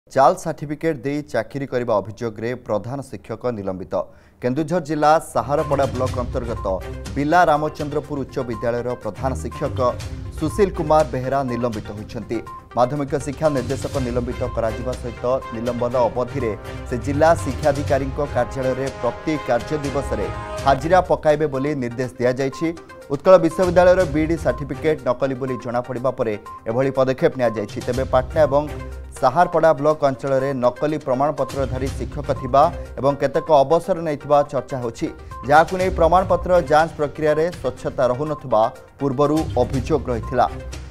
जाल सर्टिफिकेट दे चाकरी करने अभियोग प्रधान शिक्षक निलंबित। केन्दुझर जिला साहारपड़ा ब्लॉक अंतर्गत बिला रामचंद्रपुर उच्च विद्यालय प्रधान शिक्षक सुशील कुमार बेहरा निलंबित होती। माध्यमिक शिक्षा निर्देशक निलंबित करा सहित निलंबन अवधि से जिला शिक्षाधिकारी कार्यालय में प्रति कार्य दिवस में हाजिरा पकाइबे बोली निर्देश दिया जायछि। उत्कल विश्वविद्यालय बीडी सर्टिफिकेट नकली बोली जनापड़ा पर एभली पदक्षेप नि तेबे पाटना और साहारपड़ा ब्लॉक अंचल में नकली प्रमाणपत्रधारी शिक्षक थिबा एवं केतेक अवसर नैथिबा चर्चा होछि, जाहाकु नै प्रमाणपत्र जांच प्रक्रिया रे स्वच्छता रहुनथबा पूर्वरु अभियोग रहिथिला।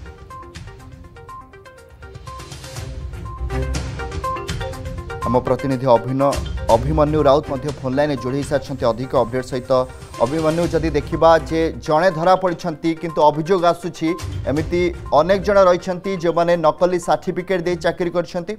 आम प्रतिनिधि अभिमन्यु राउत मध्य फोन लाइन जोड़ी सारी अधिक अपडेट सहित। अभिमन्यु जदि देखा जे जड़े धरा पड़ी किंतु अभियोग आसुची एमती अनेक जन रही जो मैंने नकली सर्टिफिकेट दे चाकरी कर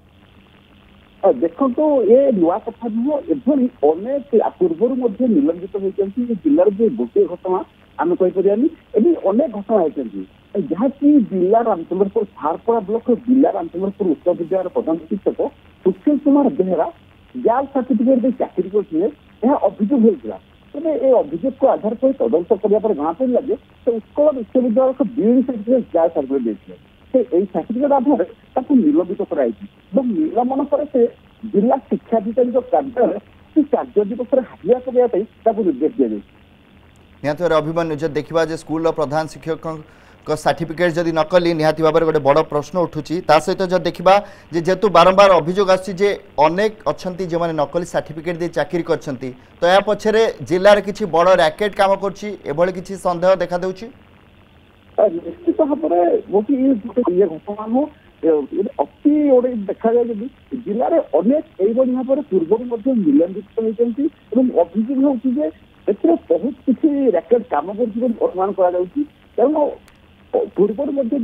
देखो तो ये नुआ कथा नुह एभली अनेक पूर्वर निलंबित होती जिलार जो गोटे घटना आम कहीपर अनेक घटना होती जहाँकि जिला रामचंद्रपुर साहारपड़ा ब्लॉक जिला रामचंद्रपुर उच्च विद्यालय प्रधान शिक्षक सुशील कुमार बेहरा जाल सर्टिफिकेट दे चाकरी करते अभियोग होता। तेज ये अभियोग को आधार पर तदंत करने जना पड़ा जे उत्कल विश्वविद्यालय को बीडी सर्टिफिकेट जाल सर्टिफिकेट देते सर्टिफिकेट आधार निलंबित कराई निलंबन पर से जिला शिक्षाधिकारी कार्यालय कार्य दिवस में हाजिरा करने निर्देश दिया जाए। अभिमन्यु जब देखा स्कूल प्रधान शिक्षक सर्टिफिकेट जदि नकली निहाती भाव में गोटे बड़ प्रश्न उठुची सहित जब देखा जेहेतु बारंबार अभियोग आसी अनेक अच्छा जो मैंने नकली सर्टिफिकेट दे चाकरी करछंती तो या पछरे जिलार किछि बड़ रैकेट काम करछि एभली किछि संदेह देखा देउछि। निश्चित भाव में गोटे घटना हो अति गोटे देखा जाए जब जिले में अनेक यही भाव में पूर्व निलंबित होती अभियोग होती बहुत किसी रैकेट काम अनुमान कर पूर्व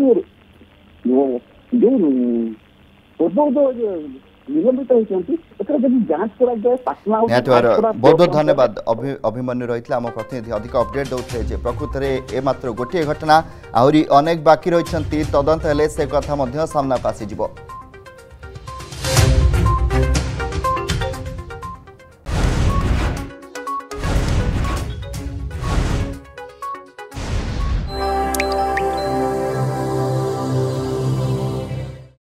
निलंबित होती जांच कराए पाटना बहुत बहुत धन्यवाद अभिमन्यु रही आम प्रतिनिधि अधिक अपडेट दौते प्रकृत में ए मात्र गोटे घटना आहरी अनेक बाकी रही तदंत हेले से कथा सामना को आसीजिवो।